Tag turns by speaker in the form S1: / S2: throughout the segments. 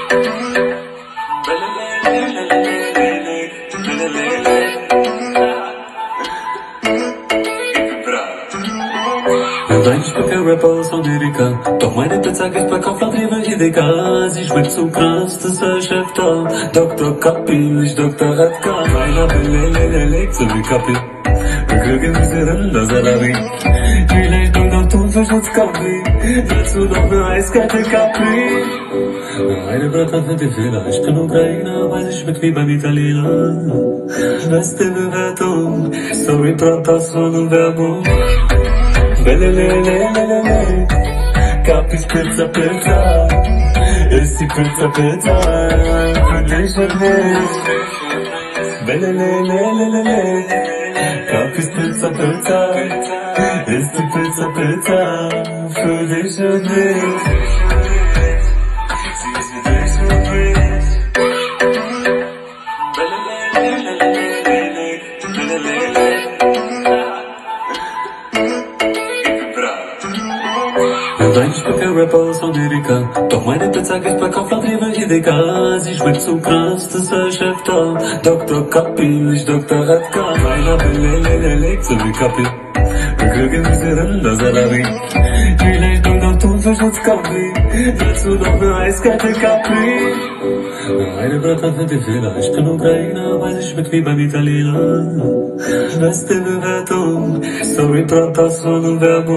S1: Раньше, пока рэпал с Америка, тocmai de pe țeagă pe calculatrivă ideca. Zici merg supra, stă să șefta Doctor Capi, nici doctor Radca. Mai la belelelele, să mi capi Cred că mi se rând la zalari Milei doi dau tu, să șuți capi Dați-o, doamnă, hai scate capi Hai de brata de vela, și pe Ucraina, mai zici pe clipa Vitalina Veste bevato, sorry pronta, sono verbo Belelelelelele, capi spezza pezza E si pezza pezza, proteggermi Belelelelelele, capi spezza pezza E si pezza pezza, proteggermi Раньше, пока рэпал с Америка, tocmai de pe țeagă pe calculatrivă ideca. Zici merg supra, stă să șefta Doctor Capi, nici doctor Radca. Mai la belelelele, să mi capi Cred că mi se rând la zalari Milei doi dau tu, să șuți capi Dați-o, doamnă, hai scate capi Hai de brata de vela, și pe Ucraina, mai zici pe clipa Vitalina Veste bevato, sorry pronta, sono verbo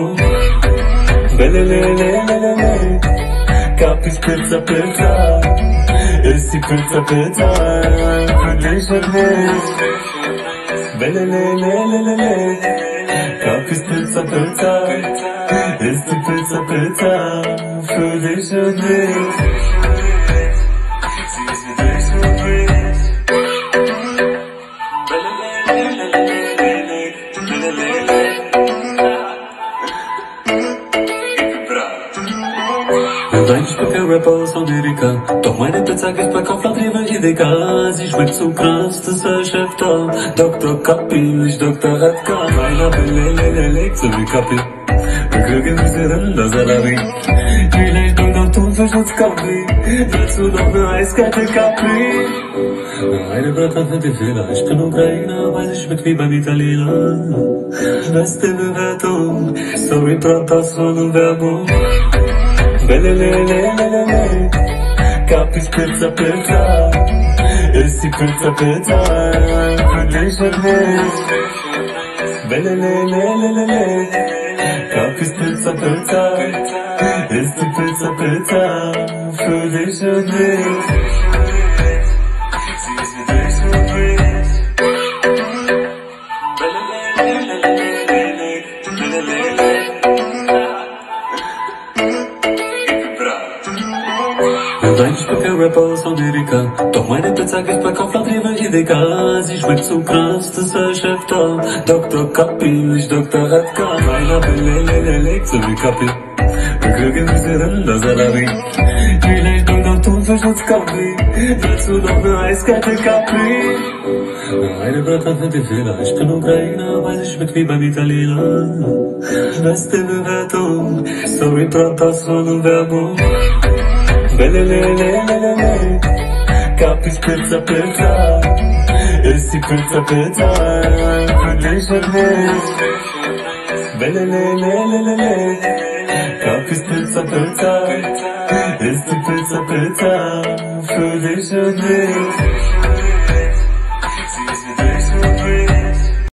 S1: Belelelelelele, capi spezza pezza E si pezza pezza, proteggermi Belelelelelele, capi spezza pezza E si pezza pezza, proteggermi Раньше, пока рэпал с Америка, tocmai de pe țeagă pe calculatrivă ideca. Zici merg supra, stă să șefta Doctor Capi, nici doctor Radca. Mai la belelelele, să mi capi Cred că mi se rând la zalari Milei doi dau tu, să șuți capi Dați-o, doamnă, hai scate capi Hai de brata de vela, și pe Ucraina, mai zici pe clipa Vitalina Veste bevato, sorry pronta, sono verbo Belelelelelele, capi spezza pezza E si pezza pezza, proteggermi Belelelelelele, capi spezza pezza E si pezza pezza, proteggermi Раньше, пока рэпал с Америка, tocmai de pe țeagă pe calculatrivă ideca. Zici merg supra, stă să șefta Doctor Capi, nici doctor Radca. Mai la belelelele, să mi capi Cred că mi se rând la zalari Milei doi dau tu, să șuți capi Dați-o, doamnă, hai scate capi Hai de brata de vela, și pe Ucraina, mai zici pe clipa Vitalina Veste bevato, sorry pronta, sono verbo Belelelelelele, capi spezza pezza E si pezza pezza, proteggermi Belelelelelele, capi spezza pezza E si pezza pezza, proteggermi